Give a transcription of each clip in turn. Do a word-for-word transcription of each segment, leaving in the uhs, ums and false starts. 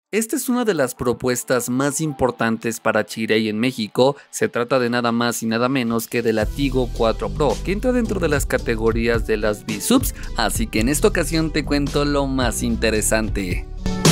Esta es una de las propuestas más importantes para Chery en México. Se trata de nada más y nada menos que de la Tigo cuatro Pro, que entra dentro de las categorías de las B-Subs, así que en esta ocasión te cuento lo más interesante.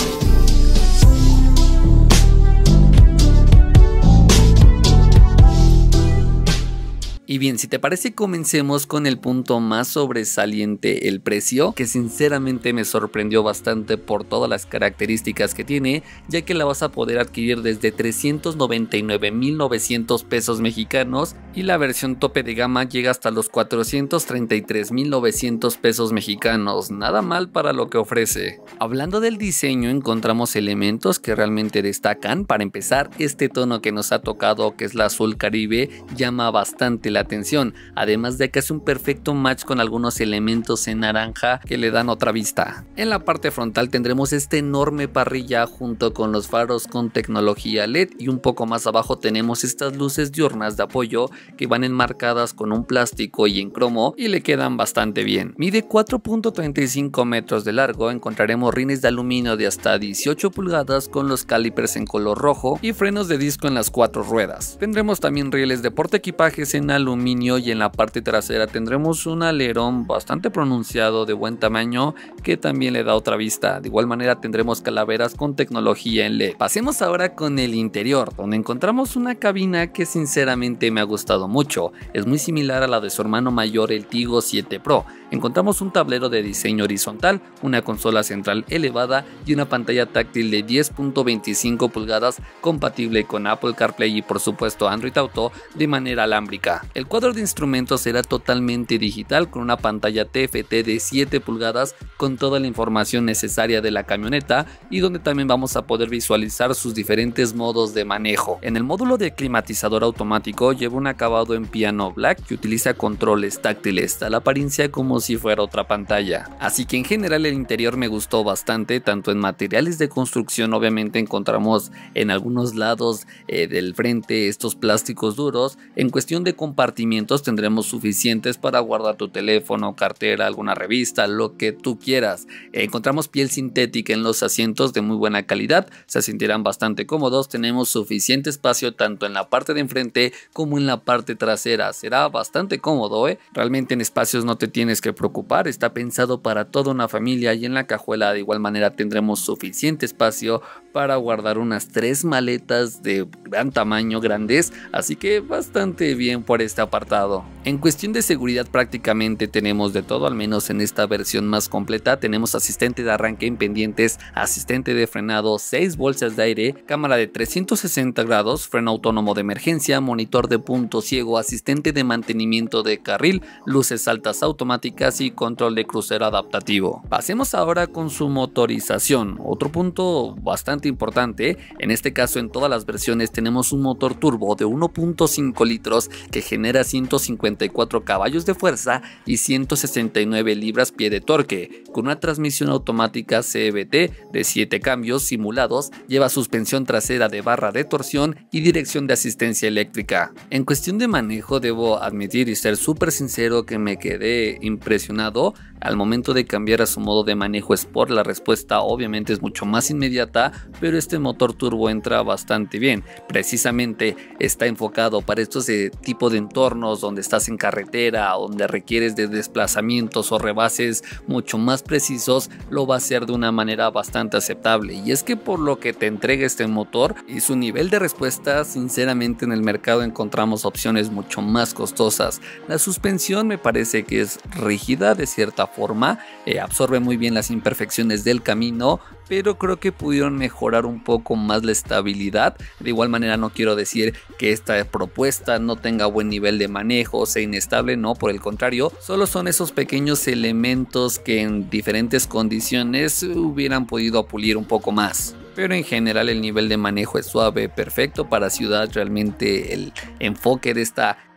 Y bien, si te parece, comencemos con el punto más sobresaliente, el precio, que sinceramente me sorprendió bastante por todas las características que tiene, ya que la vas a poder adquirir desde trescientos noventa y nueve mil novecientos pesos mexicanos y la versión tope de gama llega hasta los cuatrocientos treinta y tres mil novecientos pesos mexicanos, nada mal para lo que ofrece. Hablando del diseño, encontramos elementos que realmente destacan. Para empezar, este tono que nos ha tocado, que es la azul caribe, llama bastante la atención, además de que es un perfecto match con algunos elementos en naranja que le dan otra vista. En la parte frontal tendremos esta enorme parrilla junto con los faros con tecnología L E D, y un poco más abajo tenemos estas luces diurnas de apoyo que van enmarcadas con un plástico y en cromo y le quedan bastante bien. Mide cuatro punto treinta y cinco metros de largo, encontraremos rines de aluminio de hasta dieciocho pulgadas con los calipers en color rojo y frenos de disco en las cuatro ruedas. Tendremos también rieles de portaequipajes en aluminio aluminio y en la parte trasera tendremos un alerón bastante pronunciado de buen tamaño que también le da otra vista. De igual manera tendremos calaveras con tecnología en L E D. Pasemos ahora con el interior, donde encontramos una cabina que sinceramente me ha gustado mucho. Es muy similar a la de su hermano mayor, el Tigo siete Pro. Encontramos un tablero de diseño horizontal, una consola central elevada y una pantalla táctil de diez punto veinticinco pulgadas compatible con Apple CarPlay y por supuesto Android Auto de manera alámbrica. El cuadro de instrumentos será totalmente digital con una pantalla T F T de siete pulgadas con toda la información necesaria de la camioneta y donde también vamos a poder visualizar sus diferentes modos de manejo. En el módulo de climatizador automático lleva un acabado en piano black que utiliza controles táctiles, da la apariencia como si fuera otra pantalla. Así que en general el interior me gustó bastante, tanto en materiales de construcción. Obviamente encontramos en algunos lados eh, del frente estos plásticos duros. En cuestión de compartimientos tendremos suficientes para guardar tu teléfono, cartera, alguna revista, lo que tú quieras. Eh, encontramos piel sintética en los asientos de muy buena calidad, se sentirán bastante cómodos. Tenemos suficiente espacio tanto en la parte de enfrente como en la parte trasera, será bastante cómodo, ¿eh? Realmente en espacios no te tienes que preocupar, está pensado para toda una familia. Y en la cajuela de igual manera tendremos suficiente espacio para guardar unas tres maletas de gran tamaño, grandes, así que bastante bien por este apartado. En cuestión de seguridad prácticamente tenemos de todo, al menos en esta versión más completa. Tenemos asistente de arranque en pendientes, asistente de frenado, seis bolsas de aire, cámara de trescientos sesenta grados, freno autónomo de emergencia, monitor de punto ciego, asistente de mantenimiento de carril, luces altas automáticas y control de crucero adaptativo. Pasemos ahora con su motorización, otro punto bastante importante. En este caso en todas las versiones tenemos un motor turbo de uno punto cinco litros que genera ciento cincuenta y cuatro caballos de fuerza y ciento sesenta y nueve libras-pie de torque, con una transmisión automática C V T de siete cambios simulados, lleva suspensión trasera de barra de torsión y dirección de asistencia eléctrica. En cuestión de manejo debo admitir y ser súper sincero que me quedé impresionado al momento de cambiar a su modo de manejo Sport. La respuesta obviamente es mucho más inmediata, pero este motor turbo entra bastante bien. Precisamente está enfocado para estos eh, tipo de entornos donde estás en carretera, donde requieres de desplazamientos o rebases mucho más precisos, lo va a hacer de una manera bastante aceptable. Y es que por lo que te entrega este motor y su nivel de respuesta, sinceramente en el mercado encontramos opciones mucho más costosas. La suspensión me parece que es rígida de cierta forma, eh, absorbe muy bien las imperfecciones del camino, pero creo que pudieron mejorar un poco más la estabilidad. De igual manera no quiero decir que esta propuesta no tenga buen nivel de manejo, sea inestable, no, por el contrario, solo son esos pequeños elementos que en diferentes condiciones hubieran podido pulir un poco más. Pero en general el nivel de manejo es suave, perfecto para ciudad. Realmente el enfoque de esta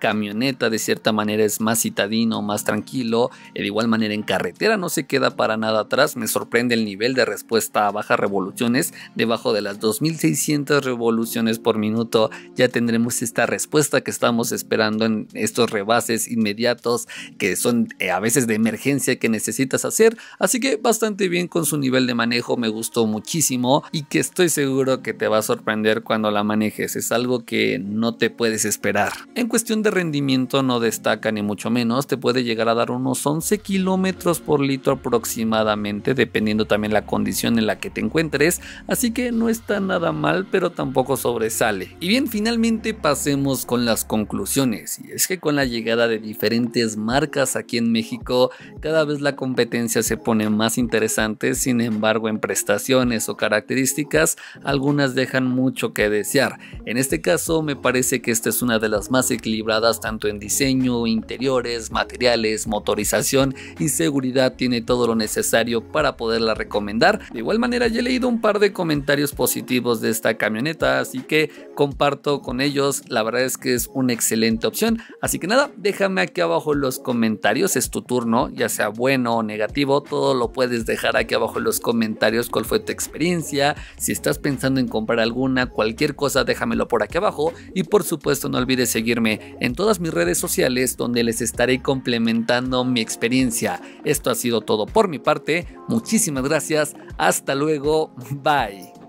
camioneta de cierta manera es más citadino, más tranquilo, de igual manera en carretera no se queda para nada atrás. Me sorprende el nivel de respuesta a bajas revoluciones, debajo de las dos mil seiscientas revoluciones por minuto ya tendremos esta respuesta que estamos esperando en estos rebases inmediatos que son eh, a veces de emergencia que necesitas hacer, así que bastante bien con su nivel de manejo, me gustó muchísimo y que estoy seguro que te va a sorprender cuando la manejes, es algo que no te puedes esperar. En cuestión de rendimiento no destaca ni mucho menos, te puede llegar a dar unos once kilómetros por litro aproximadamente, dependiendo también la condición en la que te encuentres, así que no está nada mal, pero tampoco sobresale. Y bien, finalmente pasemos con las conclusiones, y es que con la llegada de diferentes marcas aquí en México, cada vez la competencia se pone más interesante, sin embargo en prestaciones o características, algunas dejan mucho que desear. En este caso me parece que esta es una de las más equilibradas tanto en diseño, interiores, materiales, motorización y seguridad, tiene todo lo necesario para poderla recomendar. De igual manera ya he leído un par de comentarios positivos de esta camioneta, así que comparto con ellos, la verdad es que es una excelente opción, así que nada, déjame aquí abajo en los comentarios, es tu turno, ya sea bueno o negativo, todo lo puedes dejar aquí abajo en los comentarios, cuál fue tu experiencia, si estás pensando en comprar alguna, cualquier cosa déjamelo por aquí abajo y por supuesto no olvides seguirme en todas mis redes sociales donde les estaré complementando mi experiencia. Esto ha sido todo por mi parte, muchísimas gracias, hasta luego, bye.